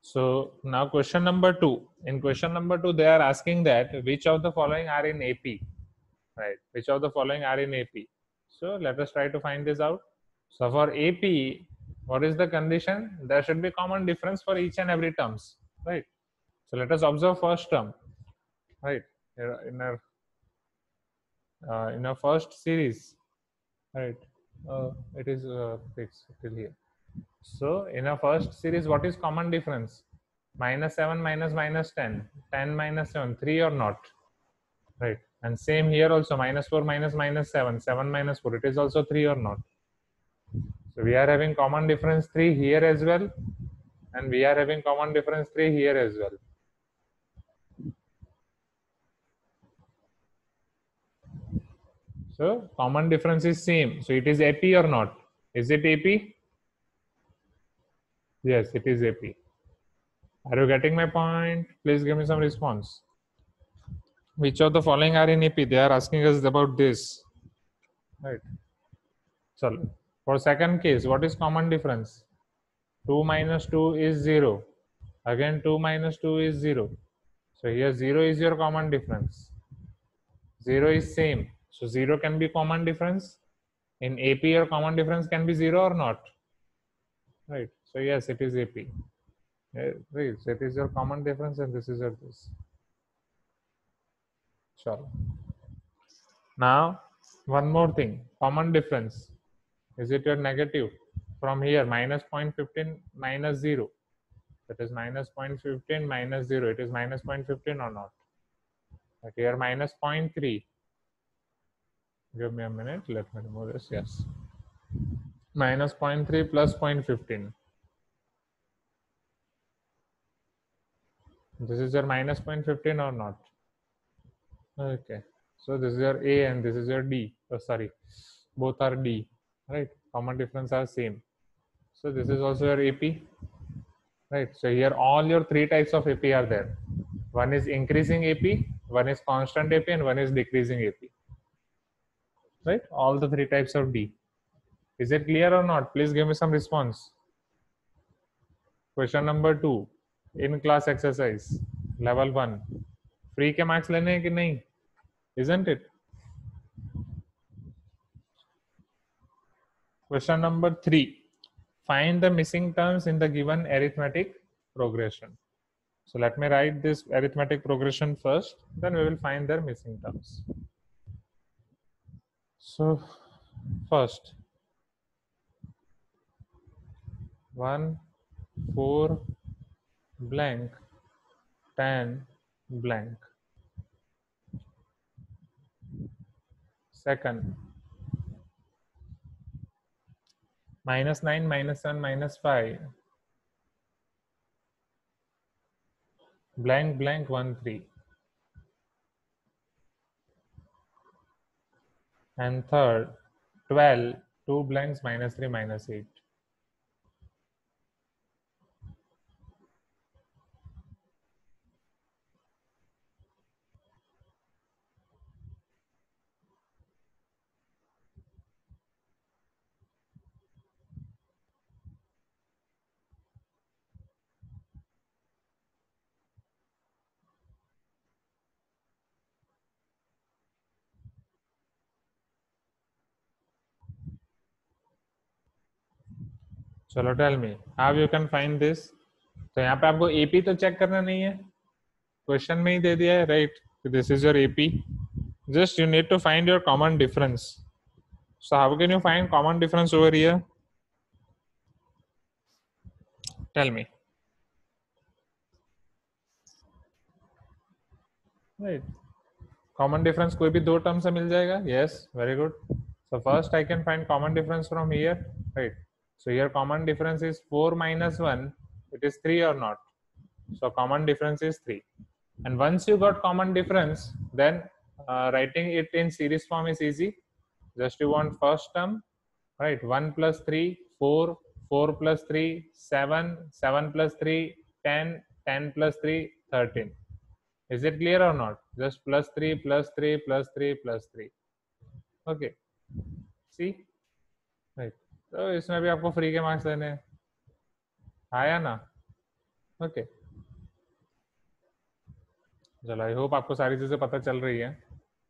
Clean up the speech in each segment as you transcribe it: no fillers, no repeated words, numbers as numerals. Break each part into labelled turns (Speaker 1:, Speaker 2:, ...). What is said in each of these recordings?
Speaker 1: So now question number 2. In question number 2, they are asking that which of the following are in AP, right? Which of the following are in AP? So let us try to find this out. So for AP, what is the condition? There should be common difference for each and every terms, right? So let us observe first term, right? In our first series, right? It is fixed till here. So in our first series, what is common difference? -7 minus -10, 10 minus 7, 3 or not, right? And same here also, -4 minus -7, 7 minus 4, it is also 3 or not. So we are having common difference 3 here as well, and we are having common difference 3 here as well. So common difference is same. So it is AP or not? Is it AP? Yes, it is AP. Are you getting my point? Please give me some response. Which of the following are in AP? They are asking us about this, right? So for second case, what is common difference? 2 minus 2 is 0. Again 2 minus 2 is 0. So here 0 is your common difference. 0 is same. So 0 can be common difference. In AP, your common difference can be 0 or not. Right. So yes, it is AP. Right. So it is your common difference and this is your this. Sure. Now, one more thing. Common difference. Is it your negative? From here, minus 0.15 minus 0. That is minus 0.15 minus 0. It is minus 0.15 or not? But here minus 0.3. Give me a minute. Let me remove this. Yes. Minus 0.3 plus 0.15. This is your minus 0.15 or not? Okay. So this is your A and this is your D. Oh, sorry. Both are D. Right. Common difference are same. So this is also your AP. Right. So here all your three types of AP are there. One is increasing AP, one is constant AP, and one is decreasing AP. Right. All the three types of D. Is it clear or not? Please give me some response. Question number 2. In class exercise. Level 1. Free के marks लेने हैं कि नहीं? Isn't it? Question number 3. Find the missing terms in the given arithmetic progression. So let me write this arithmetic progression first, then we will find their missing terms. So first, 1, 4, blank, 10, blank. Second, -9, -7, -5, blank, blank, 1, 3. And third, 12, 2 blanks, -3, -8. चलो tell me how you can find this. तो यहाँ पे आपको AP तो check करना नहीं है, question में ही दे दिया है, right? This is your AP. Just you need to find your common difference. So how can you find common difference over here? Tell me. Right, common difference कोई भी दो टर्म से मिल जाएगा. Yes, very good. So first I can find common difference from here, right? So here common difference is 4 minus 1, it is 3 or not? So common difference is 3. And once you got common difference, then writing it in series form is easy. Just you want first term, right? 1 plus 3, 4, 4 plus 3, 7, 7 plus 3, 10, 10 plus 3, 13. Is it clear or not? Just plus 3, plus 3, plus 3, plus 3. Okay. See? Right. तो इसमें भी आपको free के marks देने हैं. आया ना? Okay चलो, आई होप आपको सारी चीजें पता चल रही है.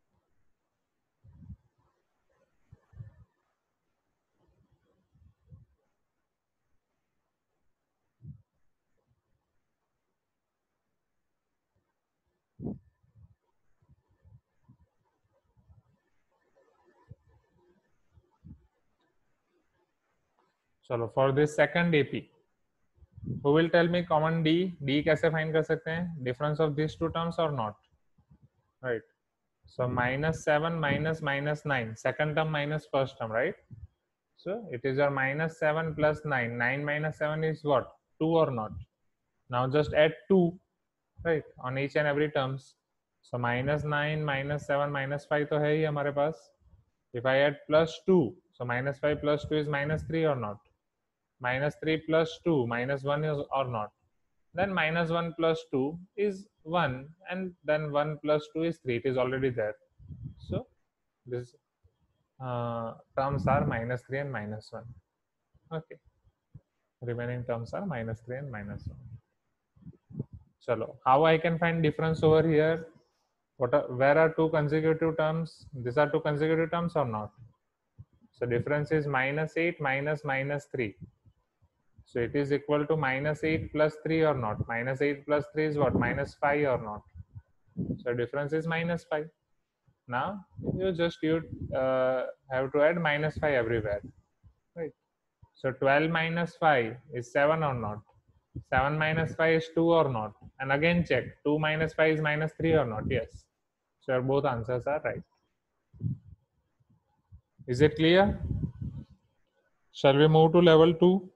Speaker 1: चलो, for this second AP, who will tell me common d कैसे फाइंड कर सकते हैं, difference of this two terms और not, right. So -7 minus -9, second term minus first term, right? So it is your -7 plus 9. 9 minus 7 is what? 2 or not? Now just add 2, right, on each and every terms. So -9 -7 -5 तो है ही हमारे पास. If I add +2, so -5 plus 2 is -3 or not? -3 plus 2 -1 is or not? Then -1 plus 2 is 1, and then 1 plus 2 is 3. It is already there. So this terms are -3 and -1. Okay, remaining terms are -3 and -1. Chalo, how I can find difference over here? Where are two consecutive terms? These are two consecutive terms or not? So difference is -8 minus -3. So it is equal to -8 plus 3 or not? -8 plus 3 is what? -5 or not? So difference is -5. Now you have to add -5 everywhere, right? So 12 minus 5 is 7 or not? 7 minus 5 is 2 or not? And again check, 2 minus 5 is -3 or not? Yes. So both answers are right. Is it clear? Shall we move to level 2?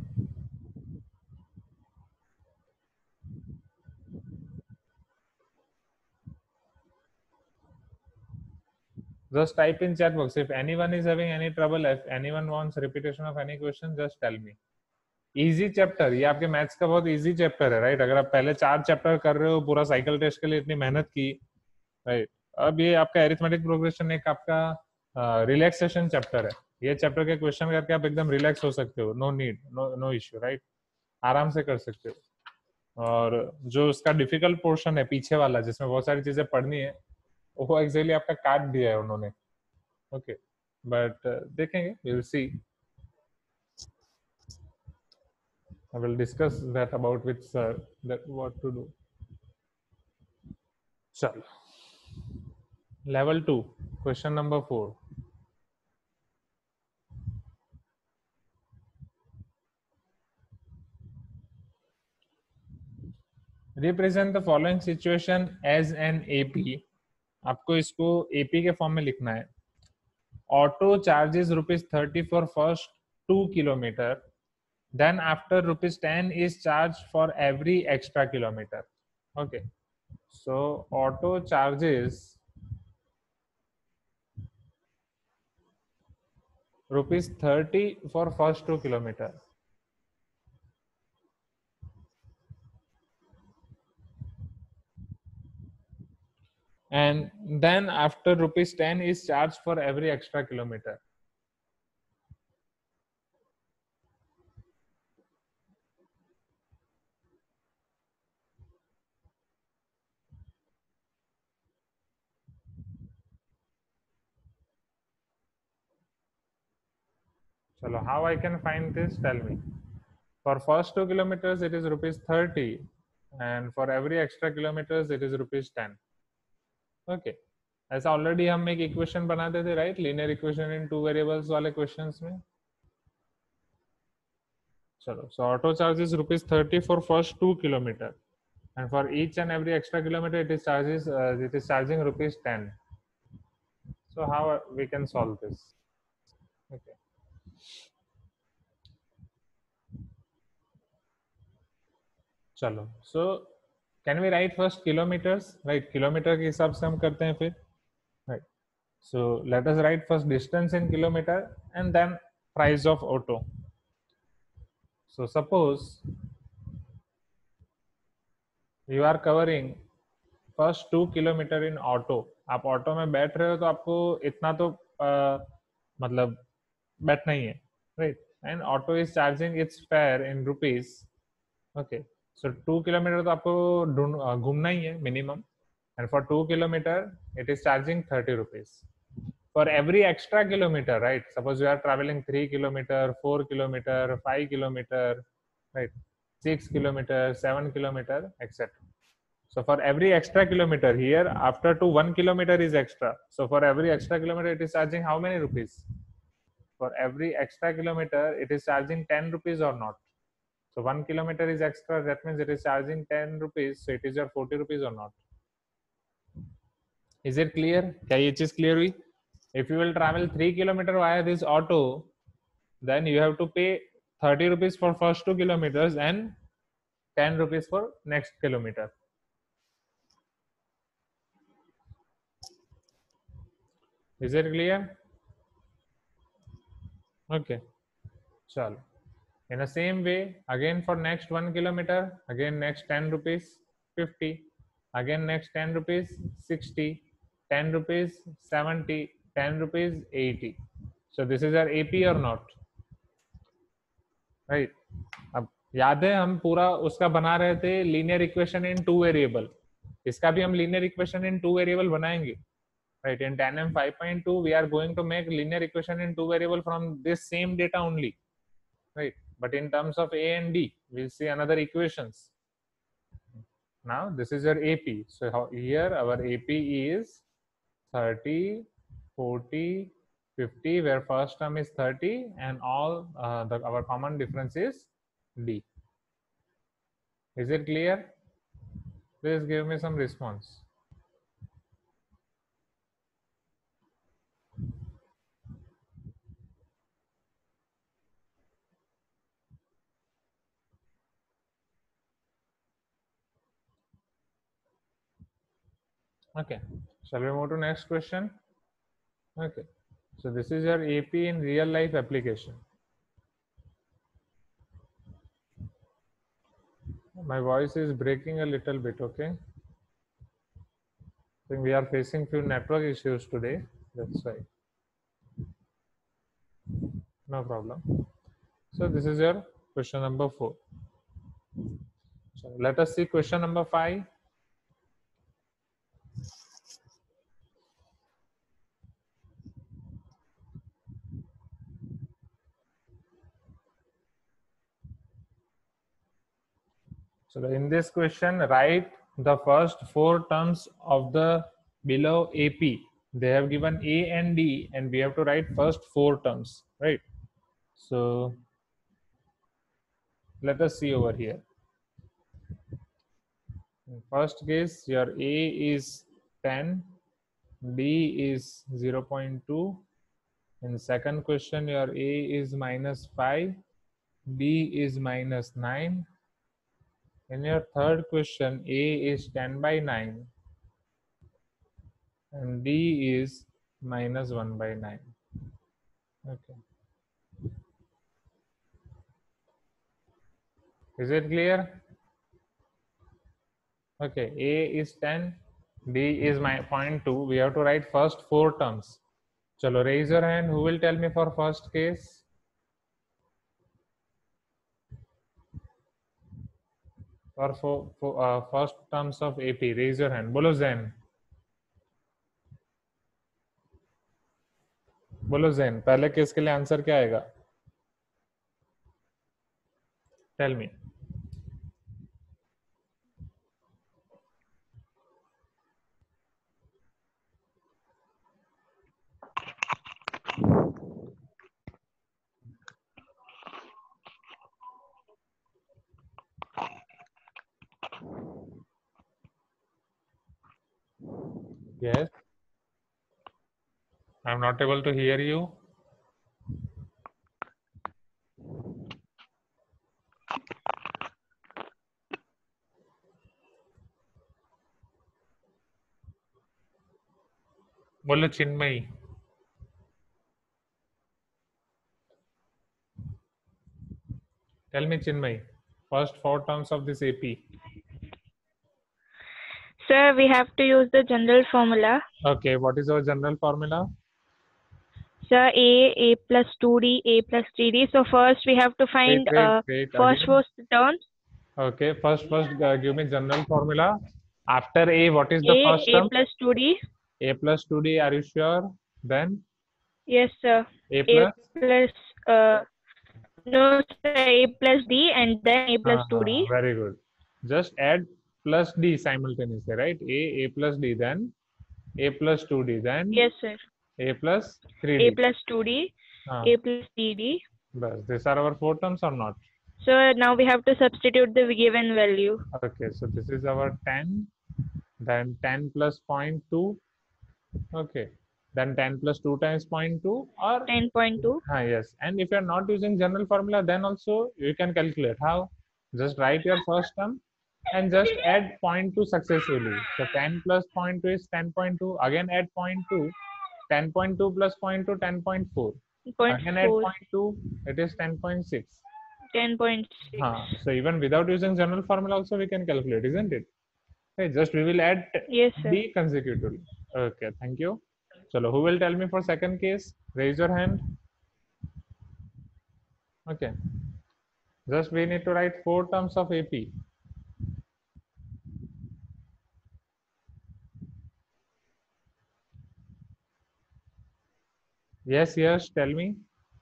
Speaker 1: Just type in chat box. If anyone is having any trouble, if anyone wants repetition of any question, just tell me. Easy chapter, ये आपके maths का बहुत easy chapter है, right. अगर आप पहले 4 chapter कर रहे हो, पूरा साइकिल टेस्ट के लिए इतनी मेहनत की, राइट. अब ये आपका एरिथमेटिक प्रोग्रेशन एक आपका रिलैक्सेशन चैप्टर है. ये चैप्टर के क्वेश्चन करके आप एकदम रिलैक्स हो सकते हो. No need, no issue, right. आराम से कर सकते हो. और जो उसका डिफिकल्ट पोर्शन है पीछे वाला, जिसमें बहुत सारी चीजें पढ़नी है, वो एक्चुअली आपका काट दिया है उन्होंने. ओके, बट देखेंगे, we will see. I will discuss that about with sir, that what to do. चलो, level 2, question number 4. Represent the following situation as an AP. आपको इसको AP के फॉर्म में लिखना है. Auto charges ₹30 for first 2 kilometer. Then after ₹10 is charged for every extra kilometer. Okay. So auto charges ₹30 for first 2 kilometer. And then after ₹10 is charged for every extra kilometer. Chalo, how I can find this? Tell me. For first 2 kilometers, it is ₹30, and for every extra kilometers, it is ₹10. Okay. ऐसा already हम एक equation बनाते थे, right. Linear equation in 2 variables वाले questions में. चलो, so auto charge is ₹30 for first 2 kilometer, and for each and every extra kilometer it is charging ₹10. So how we can solve this? Okay. चलो, so can we write first kilometers, right? Kilometre के हिसाब से हम करते हैं फिर, right? So let us write first distance in kilometer and then price of auto. So suppose you are covering first 2 kilometer in auto. आप auto में बैठ रहे हो तो आपको इतना तो मतलब बैठना ही है, right? And auto is charging its fare in rupees. Okay. So 2 kilometer तो आपको घूमना ही है minimum, and for 2 kilometer it is charging 30 rupees. For every extra kilometer, right? Suppose you are traveling 3 kilometer, 4 kilometer, 5 kilometer, right? 6 kilometer, 7 kilometer, etc. So for every extra kilometer here, after to 1 kilometer is extra. So for every extra kilometer, it is charging how many rupees? For every extra kilometer, it is charging 10 rupees or not? So 1 kilometer is extra, that means it is charging 10 rupees. So it is your 40 rupees or not? Is it clear? क्या ये चीज clear हुई? If you will travel 3 kilometer via this auto, then you have to pay 30 rupees for first 2 kilometers and 10 rupees for next kilometer. Is it clear? Okay. Chalo. In the same way, again for next 1 kilometer, again next 10 rupees, 50. Again next 10 rupees, 60. 10 rupees, 70. 10 rupees, 80. So this is our AP or not? Right. अब याद है हम पूरा उसका बना रहे थे linear equation in 2 variable. इसका भी हम लीनियर इक्वेशन इन 2 वेरिएबल बनाएंगे. Right, in TANM 5.2 we are going to make linear equation in 2 variable from this same data only, right? But in terms of A and D, we'll see another equations. Now this is your AP. So here our AP is 30, 40, 50, where first term is 30 and all our common difference is D. Is it clear? Please give me some response. Okay, shall we move to next question? Okay, so this is your AP in real life application. My voice is breaking a little bit, okay? I think we are facing few network issues today, that's why. No problem. So this is your question number 4. So let us see question number 5. So in this question, write the first 4 terms of the below AP. They have given A and D, and we have to write first 4 terms, right? So let us see over here. In first case, your A is 10, B is 0.2. In second question, your A is -5, B is -9. In your third question, A is 10/9 and D is -1/9. Okay. Is it clear? Okay, A is 10, B is 0.2. We have to write first 4 terms. Chalo, raise your hand. Who will tell me for first case? For first terms of AP, raise your hand. Bolo Zen. बोलो जैन, पहले case के लिए answer क्या आएगा? Tell me. Yes. I'm not able to hear you. बोलो Chinmayi. Tell me Chinmay, first 4 terms of this AP.
Speaker 2: Sir, we have to use the general formula.
Speaker 1: Okay, what is our general formula?
Speaker 2: Sir, A plus 2D, A plus 3D. So first we have to find
Speaker 1: wait,
Speaker 2: first
Speaker 1: again.
Speaker 2: 4 terms.
Speaker 1: Okay, first, give me general formula. After A, what is the first
Speaker 2: A
Speaker 1: term?
Speaker 2: plus 2D.
Speaker 1: A plus 2D, are you sure? Then
Speaker 2: Yes, sir.
Speaker 1: A
Speaker 2: A
Speaker 1: plus?
Speaker 2: plus, no, sir, A plus D and then A plus 2D.
Speaker 1: Very good. Just add plus D simultaneously, right? A plus D, then A plus 2D, then
Speaker 2: Yes, sir.
Speaker 1: A plus
Speaker 2: A
Speaker 1: 3D.
Speaker 2: plus 2D,
Speaker 1: Ah,
Speaker 2: A plus DD.
Speaker 1: bas, these are our four terms or not?
Speaker 2: So now we have to substitute the given value.
Speaker 1: Okay, so this is our 10, then 10 plus 0.2. Okay, then 10 plus 2 times 0.2 or
Speaker 2: 10.2.
Speaker 1: yes. And if you're not using general formula, then also you can calculate how. Just write your first term and just add 0.2 successively. So 10 plus 0.2 is 10.2. Again add 0.2. 10.2 plus 0.2, 10.4. Again add
Speaker 2: 0.4.
Speaker 1: 0.2, it is 10.6.
Speaker 2: 10.6.
Speaker 1: So even without using general formula also we can calculate, isn't it? Okay, just we will add
Speaker 2: Yes, sir.
Speaker 1: D consecutively. Okay, thank you. Chalo, who will tell me for second case? Raise your hand. Okay. Just we need to write four terms of AP. Yes, yes, tell me.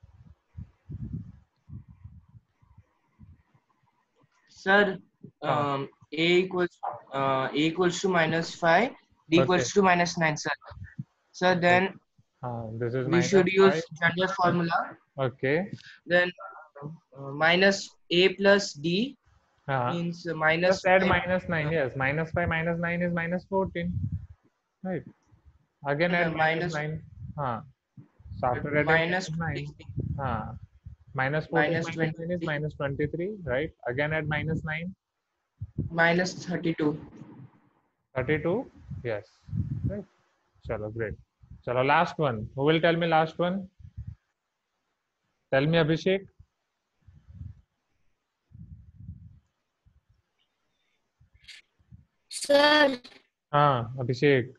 Speaker 3: Sir,
Speaker 1: Ah.
Speaker 3: A equals to minus 5, D
Speaker 1: Okay.
Speaker 3: equals to minus 9, sir. Sir, then
Speaker 1: This is
Speaker 3: we
Speaker 1: minus
Speaker 3: should
Speaker 1: 5.
Speaker 3: use general formula.
Speaker 1: Okay.
Speaker 3: Then minus A plus D
Speaker 1: Ah.
Speaker 3: means minus
Speaker 1: Just add
Speaker 3: 5.
Speaker 1: minus 9. Yes, minus 5 minus 9 is minus 14. Right. Again add minus
Speaker 3: Minus
Speaker 1: 9. So after adding
Speaker 3: minus
Speaker 1: minus 9.
Speaker 3: 23.
Speaker 1: Minus 14
Speaker 3: Minus
Speaker 1: minus 9 is
Speaker 3: 23.
Speaker 1: minus 23. Right. Again add minus 9.
Speaker 3: Minus 32.
Speaker 1: 32. Yes. Right. Chalo, great. Chalo, last one. Who will tell me last one? Tell me, Abhishek.
Speaker 4: Sir,
Speaker 1: Abhishek.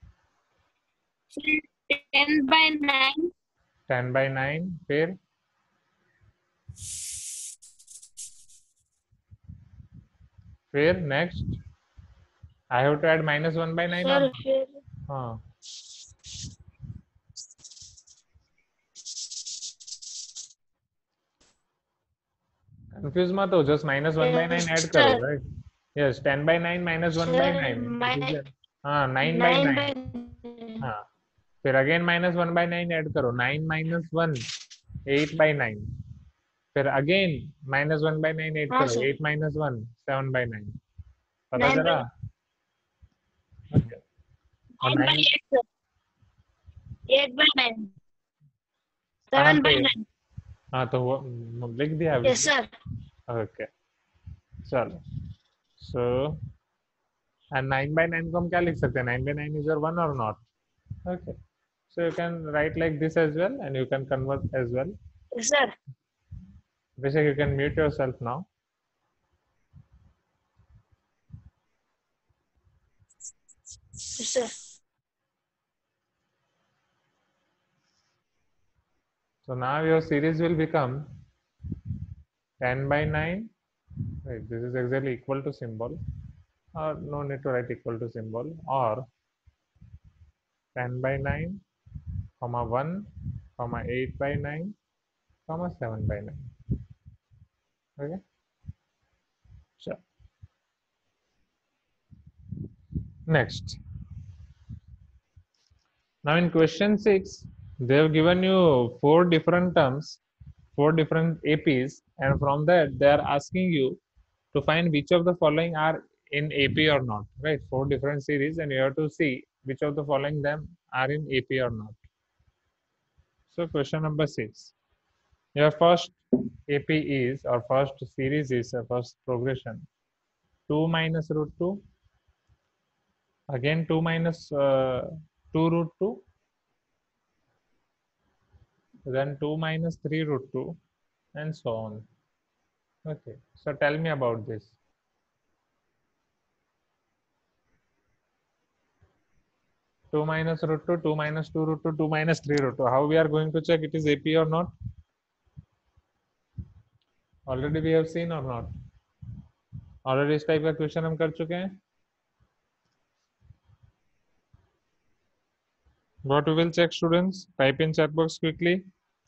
Speaker 4: 10 by 9.
Speaker 1: 10 by 9. Fair. Fair. Next. I have to add minus 1 by 9 or
Speaker 4: Sir,
Speaker 1: not?
Speaker 4: फिर
Speaker 1: Confuse मत हो, just minus 1 by 9 add करो,
Speaker 4: sir,
Speaker 1: right? Yes, 10 by 9 minus 1 by
Speaker 4: sir,
Speaker 1: 9. It is
Speaker 4: my
Speaker 1: 9 by 9.
Speaker 4: 9 by
Speaker 1: हाँ, फिर again minus 1 by 9 add करो. 9 minus 1, 8 by 9. फिर again minus 1 by 9 add
Speaker 4: हाँ
Speaker 1: करो.
Speaker 4: sir,
Speaker 1: 8 minus 1, 7 by 9. पता
Speaker 4: 9
Speaker 1: चला?
Speaker 4: by
Speaker 1: Okay. और
Speaker 4: 9 by
Speaker 1: 9
Speaker 4: 8 sir, 8 by 9,
Speaker 1: कहाँ
Speaker 4: 7 by
Speaker 1: पे?
Speaker 4: 9.
Speaker 1: तो वो लिख दिया अभी.
Speaker 4: Yes sir.
Speaker 1: Okay. चलो. So and 9 by 9 को हम क्या लिख सकते हैं? 9 by 9 is your 1 or not? Okay. So you can write like this as well, and you can convert as well.
Speaker 4: Yes sir.
Speaker 1: Basically, you can mute yourself now.
Speaker 4: Yes sir.
Speaker 1: So now your series will become 10 by 9. Right, this is exactly equal to symbol, or no need to write equal to symbol, or 10 by 9, comma 1, comma 8 by 9, comma 7 by 9. Okay. Sure. Next. Now in question 6, they have given you 4 different terms, 4 different APs, and from that they are asking you to find which of the following are in AP or not, right? 4 different series, and you have to see which of the following them are in AP or not. So question number 6. Your first AP is, or first series is, first progression, 2 minus root 2, again 2 minus 2 root 2, then 2 minus 3 root 2, and so on. Okay, so tell me about this. Two minus root 2, 2 minus 2 root 2, 2 minus 3 root 2. How we are going to check it is AP or not? Already we have seen or not? Already इस type का question हम कर चुके हैं. What we will check, students? Type in chat box quickly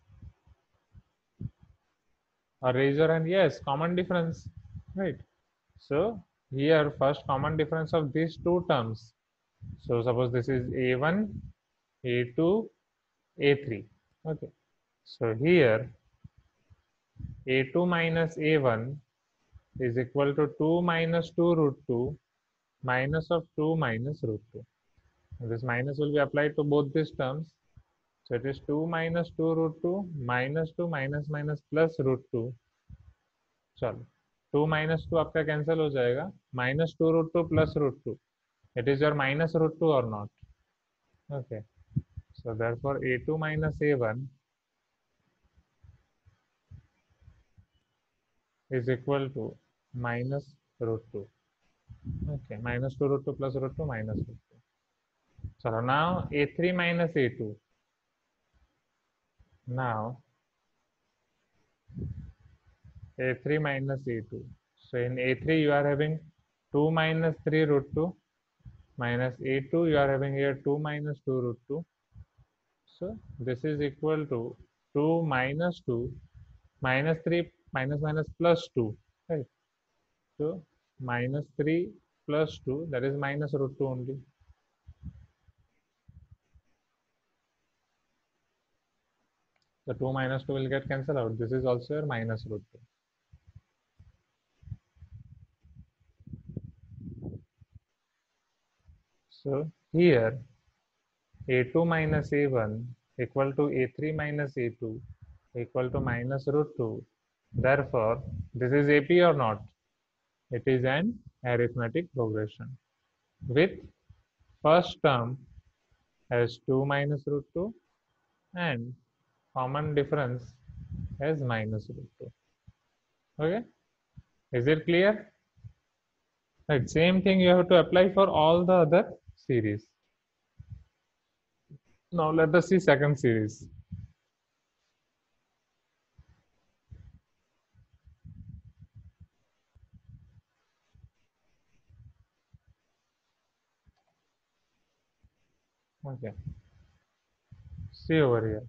Speaker 1: or raise your hand. Yes, common difference, right? So here first common difference of these two terms. So suppose this is a1, a2, a3. Okay. So here a2 minus a1 is equal to 2 minus 2 root 2 minus of 2 minus root 2. This minus will be applied to both these terms. So it is 2 minus 2 root 2 minus 2 minus minus plus root 2. चलो 2 minus 2 आपका cancel हो जाएगा. minus 2 root 2 plus root 2. It is your minus root 2 or not? Okay. So therefore a2 minus a1 is equal to minus root 2. Okay. Minus 2 root 2 plus root 2 minus root 2. So now a3 minus a2. Now a3 minus a2. So in a3 you are having 2 minus 3 root 2 minus a2 you are having here 2 minus 2 root 2. So this is equal to 2 minus 2 minus 3 minus minus plus 2, right? So minus 3 plus 2, that is minus root 2 only. The 2 minus 2 will get cancelled out. This is also your minus root 2. So here a2 minus a1 equal to a3 minus a2 equal to minus root 2. Therefore, this is AP or not? It is an arithmetic progression with first term as 2 minus root 2 and common difference as minus root 2. Okay, is it clear? Right, same thing you have to apply for all the other series. Now let us see second series. Okay, see over here.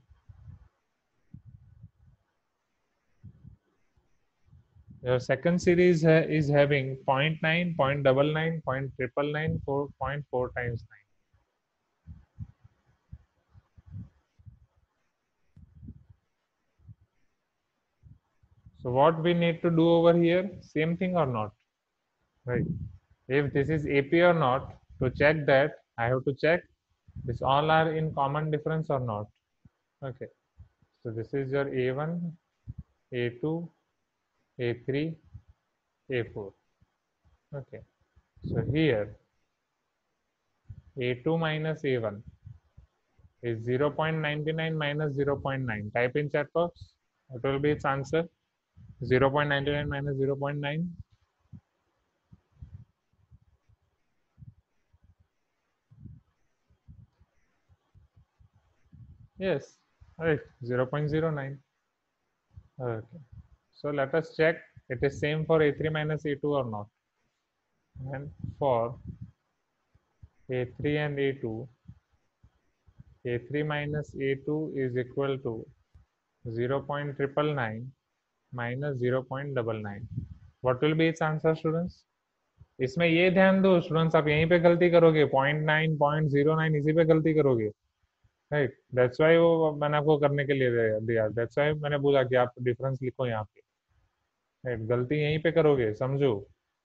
Speaker 1: Your second series is having 0.9, 0.99, 0.999, 4.4 times 9. So what we need to do over here, same thing or not, right? If this is AP or not, to check that, I have to check this all are in common difference or not. Okay, so this is your A1, A2, A3, A4. Okay, so here A2 minus A1 is 0.99 minus 0.9. Type in chat box. What will be its answer? 0.99 minus 0.9. Yes, right, 0.09. Okay, so let us check it is same for A3 minus A2 or not. And for A3 and A2, A3 minus A2 is equal to 0.999 minus 0.99. What will be its answer, students? इसमें ये ध्यान दो students, आप यहीं पे गलती करोगे, 0.9, 0.09 इसी पे गलती करोगे, राइट? दैट्स वाई वो मैंने आपको करने के लिए दिया, दैट्स वाई मैंने बोला कि आप डिफरेंस लिखो यहाँ पे, राइट? गलती यहीं पे करोगे, समझो.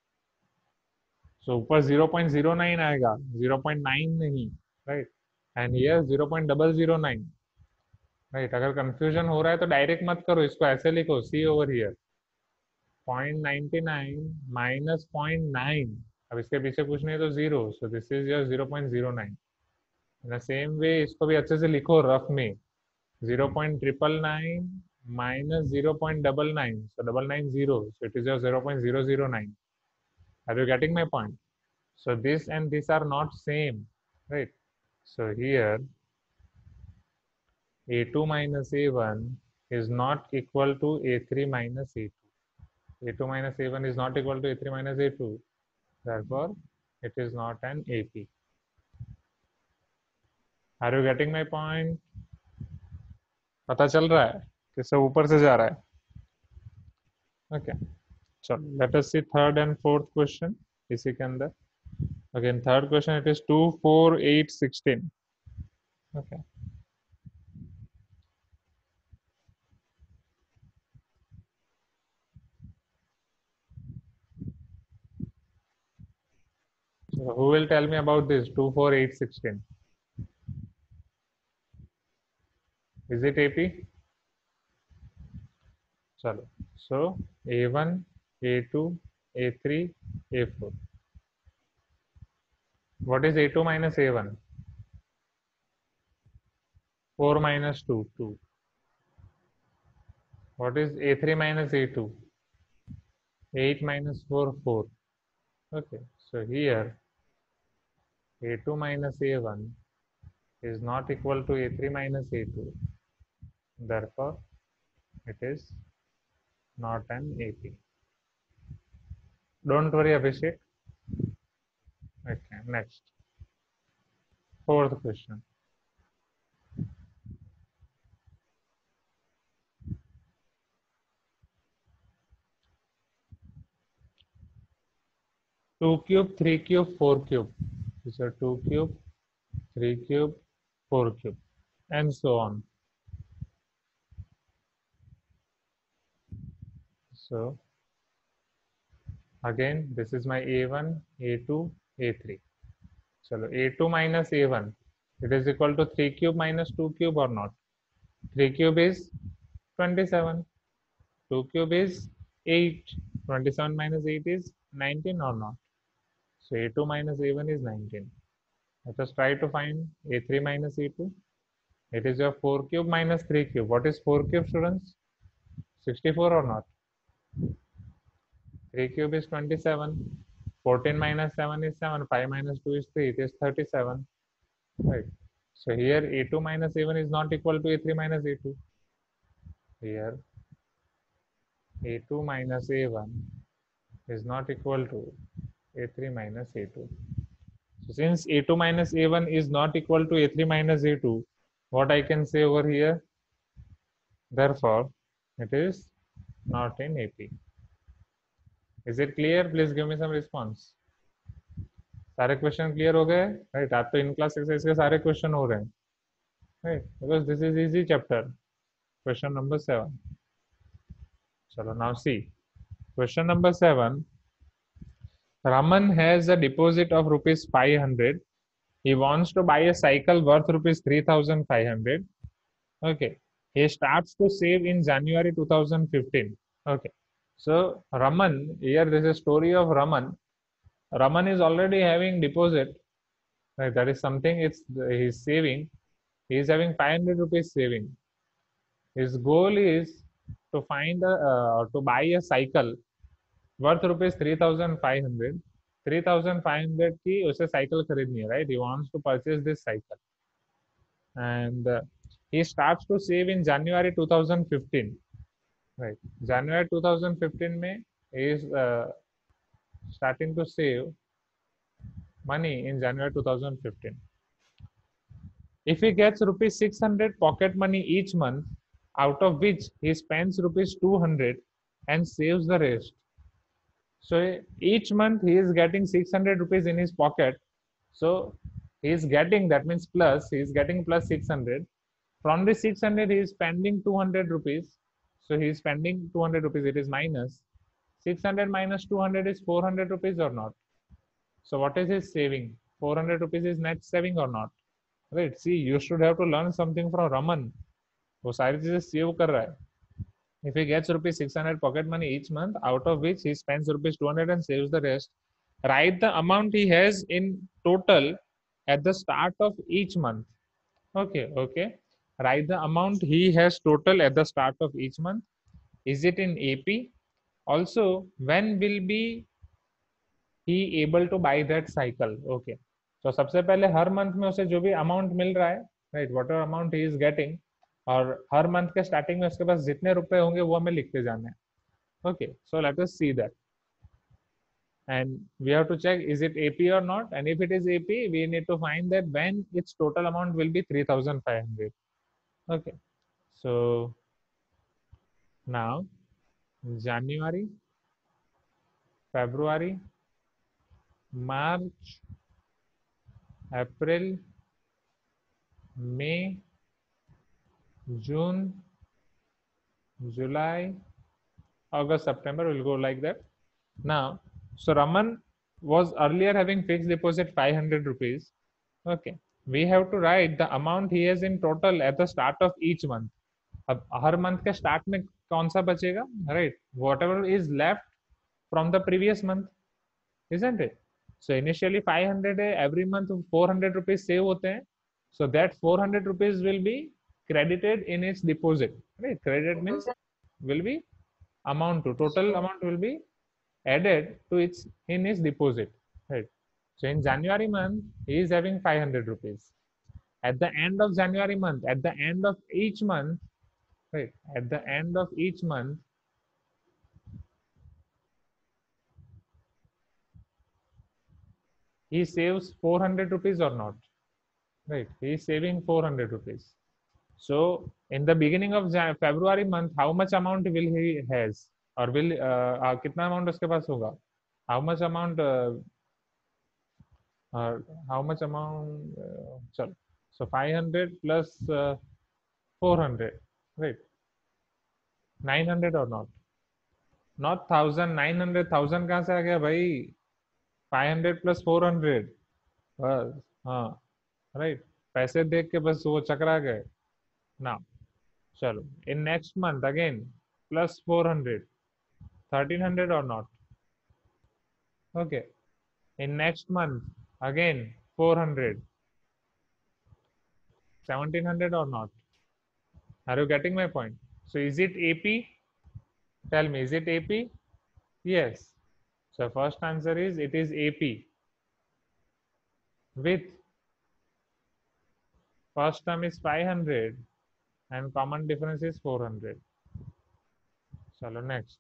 Speaker 1: सो ऊपर 0.09 आएगा, 0.9 नहीं, राइट? And here 0.009, right? अगर कंफ्यूजन हो रहा है तो डायरेक्ट मत करो, इसको ऐसे लिखो, सी ओवर हियर 0.99 माइनस 0.9. अब इसके पीछे कुछ नहीं तो zero, so this is your 0.09. In same way इसको भी अच्छे से लिखो रफ में, 0.999 minus 0.99, so 990, so it is your 0.009. Are you getting my point? So this and this are not same, right? So here A2 minus A1 is not equal to A3 minus A2. A2 minus A1 is not equal to A3 minus A2. Therefore, it is not an AP. Are you getting my point? पता चल रहा है किससे ऊपर से जा रहा है? Okay. So let us see third and fourth question. इसी के अंदर. Again, third question, it is 2, 4, 8, 16. Okay. So who will tell me about this 2, 4, 8, 16? Is it AP? Chalo. So A1, A2, A3, A4. What is A2 minus A1? 4 minus 2, 2. What is A3 minus A2? 8 minus 4, 4. Okay, so here A2 minus A1 is not equal to A3 minus A2. Therefore, it is not an AP. Don't worry, Abhishek. Okay, next. Fourth question. Two cube, 3 cube, 4 cube. These are 2 cube, 3 cube, 4 cube, and so on. So again, this is my A1, A2, A3. So A2 minus A1, it is equal to 3 cube minus 2 cube or not? 3 cube is 27. 2 cube is 8. 27 minus 8 is 19 or not? So A2 minus A1 is 19. Let us try to find A3 minus A2. It is your 4 cube minus 3 cube. What is 4 cube, students? 64 or not? 3 cube is 27. 14 minus 7 is 7. 5 minus 2 is 3. It is 37. Right. So here A2 minus A1 is not equal to A3 minus A2. Here A2 minus A1 is not equal to A3 minus A2. So since A2 minus A1 is not equal to A3 minus A2, what I can say over here? Therefore, it is not in AP. Is it clear? Please give me some response. सारे question clear हो गए? Right, आप तो इन class exercise के सारे question हो रहे हैं, right, because this is easy chapter. Question number 7. चलो now see question number 7. Raman has a deposit of rupees 500. He wants to buy a cycle worth rupees 3,500. Okay. He starts to save in January 2015. Okay. So Raman, here there is a story of Raman. Raman is already having deposit. Right, that is something he's saving. He is having 500 rupees saving. His goal is to find to buy a cycle worth rupees 3,500. 3,500 की उसे cycle खरीदनी है, right? He wants to purchase this cycle, and he starts to save in January 2015, right? January 2015 में he is starting to save money in January 2015. If he gets rupees 600 pocket money each month, out of which he spends rupees 200 and saves the rest. So each month he is getting 600 rupees in his pocket. So he is getting, that means plus, he is getting plus 600. From the 600 he is spending 200 rupees. So he is spending 200 rupees, it is minus. 600 minus 200 is 400 rupees or not? So what is his saving? 400 rupees is net saving or not? Right, see, you should have to learn something from Raman. वो सारी चीजें save कर रहा है. If he gets rupees 600 pocket money each month, out of which he spends rupees 200 and saves the rest, write the amount he has in total at the start of each month. Okay, okay. Write the amount he has total at the start of each month. Is it in AP? Also, when will be he able to buy that cycle? Okay. So सबसे पहले हर month में उसे जो भी amount मिल रहा है, right, whatever amount he is getting, और हर month के स्टार्टिंग में उसके पास जितने रुपए होंगे वो हमें लिखते जाना है. Okay, so let us see that. And we have to check, is it AP or not? And if it is AP, we need to find that when its total amount will be 3,500. Okay, so now January, February, March, April, May, June, July, August, September will go like that. Now, so Raman was earlier having fixed deposit 500 rupees. Okay, we have to write the amount he has in total at the start of each month. अब हर month के start में कौन सा बचेगा, right? whatever is left from the previous month, isn't it? So initially 500 है, every month 400 rupees save होते हैं, so that 400 rupees will be credited in its deposit, right? Credit means will be amount to total amount will be added to its in his deposit, right? So in January month he is having 500 rupees. At the end of January month, at the end of each month, right? At the end of each month, he saves 400 rupees or not, right? He is saving 400 rupees. So in the beginning of February month, how much amount will he has, or will कितना amount उसके पास होगा? How much amount? How much amount? चलो, so 500 plus 400, right? 900 or not? Not 1000, 900, 1000 कहाँ से आ गया भाई? 500 plus 400, बस, हाँ, right? पैसे देख के बस वो चकरा गए. Now, चलो, in next month again plus 400, 1300 or not? Okay, in next month again 400, 1700 or not? Are you getting my point? So is it AP? Tell me, is it AP? Yes. So first answer is it is AP. With first term is 500 and common difference is 400. Chalo, next.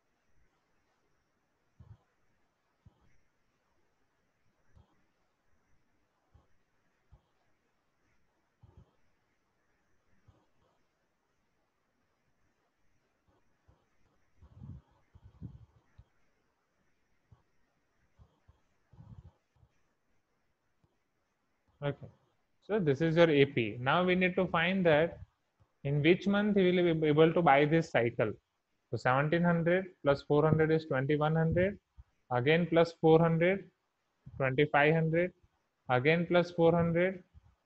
Speaker 1: Okay, so this is your AP. Now we need to find that in which month he will be able to buy this cycle. So 1700 plus 400 is 2100, again plus 400, 2500, again plus 400,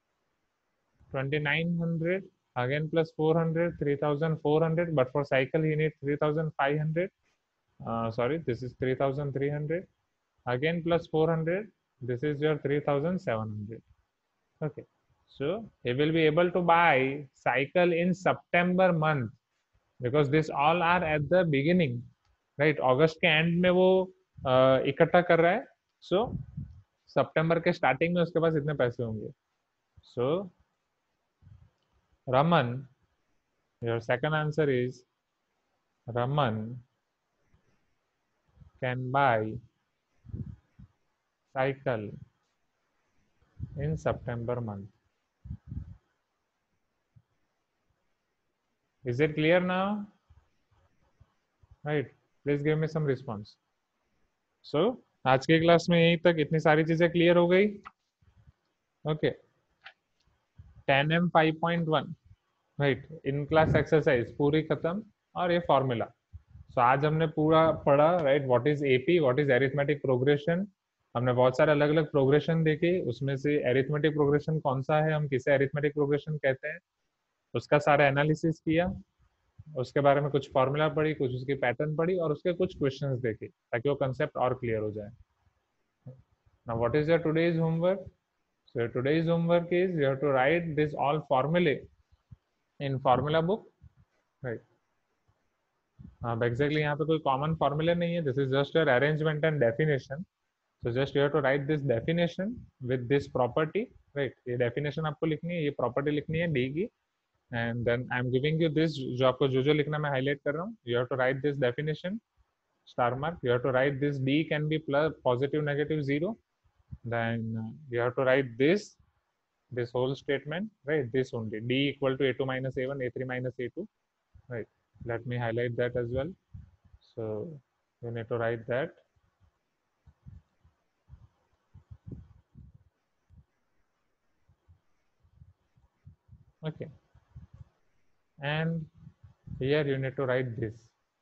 Speaker 1: 2900, again plus 400, 3400, but for cycle he needs 3500. Sorry, this is 3300, again plus 400, this is your 3700. Okay, so he will be able to buy cycle in September month because this all are at the beginning, right? August के end में वो इकट्ठा कर रहा है, so September के starting में उसके पास इतने पैसे होंगे. So Raman, your second answer is Raman can buy cycle in September month. Is it clear now? Right, please give me some response. So आज के क्लास में यहीं तक इतनी सारी चीजें क्लियर हो गई. Okay, 10M 5.1, right, in class exercise पूरी खत्म और ये फॉर्मूला. सो आज हमने पूरा पढ़ा, right, what is AP, what is arithmetic progression. हमने बहुत सारे अलग अलग प्रोग्रेशन देखे, उसमें से एरिथमेटिक प्रोग्रेशन कौन सा है, हम किसे एरिथमेटिक प्रोग्रेशन कहते हैं, उसका सारा एनालिसिस किया, उसके बारे में कुछ फॉर्मूला पढ़ी, कुछ उसकी पैटर्न पढ़ी और उसके कुछ क्वेश्चंस देखे ताकि वो कंसेप्ट और क्लियर हो जाए. Now what is your today's homework? So your today's homework is you have to write this all formulae in formula book, right? अब exactly यहाँ पे कोई common formula नहीं है. This is just your arrangement and definition. So just you have to write this definition with this property, right? ये definition आपको लिखनी है, ये property लिखनी है D की, and then I'm giving you this, जो आपको जो लिखना मैं highlight कर रहा हूँ. You have to write this definition, star mark. You have to write this d can be plus, positive, negative, 0. Then you have to write this whole statement, right? This only, d equal to a2 minus a1, a3 minus a2, right? Let me highlight that as well. So you need to write that. Okay, and here you need to write this,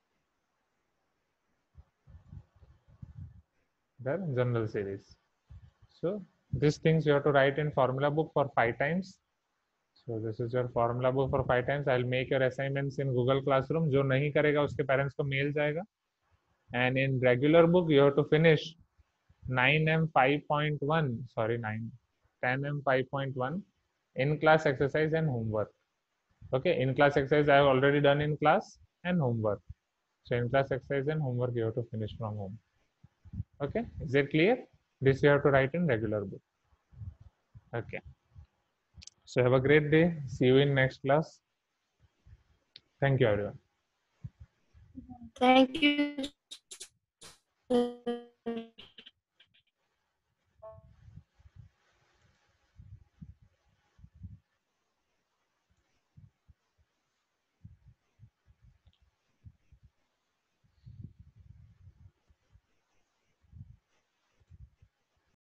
Speaker 1: the general series. So these things you have to write in formula book for 5 times. So this is your formula book for 5 times. I'll make your assignments in Google Classroom. जो नहीं करेगा उसके parents को mail जाएगा. And in regular book you have to finish 9M 5.1, sorry 10M 5.1 in class exercise and homework. Okay, in class exercise I have already done in class, and homework. So in class exercise and homework you have to finish from home. Okay, is it clear? This you have to write in regular book. Okay, so have a great day. See you in next class. Thank you everyone.
Speaker 4: Thank you, sir.